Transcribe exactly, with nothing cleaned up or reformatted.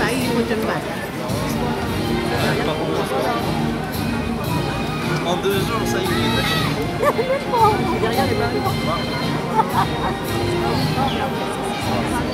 En deux jours, ça y est, il est taché. Derrière les barils.